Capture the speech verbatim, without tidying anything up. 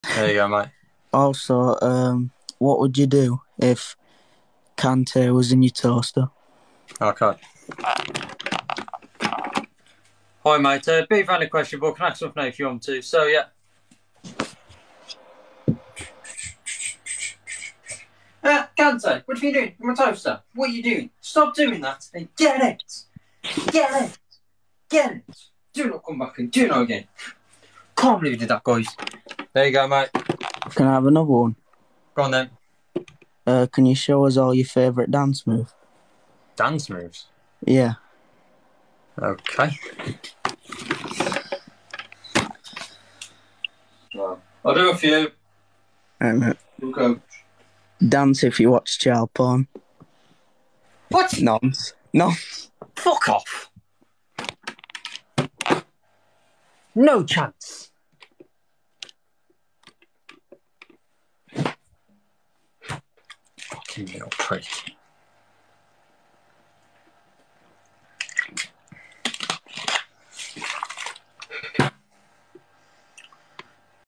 There you go, mate. Also, um, what would you do if Kante was in your toaster? Okay. Hi, mate. Uh, big fan of question, but can I ask something if you want to? So, yeah. Uh, Kante, what are you doing? My toaster. What are you doing? Stop doing that and get it. Get it. Get it. Do not come back and do not again. Can't believe you did that, guys. There you go, mate. Can I have another one? Go on then. Uh, can you show us all your favourite dance move? Dance moves. Yeah. Okay. Well, I'll do a few. Um, You'll go. Dance if you watch child porn. What? Nonce. Nonce. Fuck off. No chance. Fucking little prick.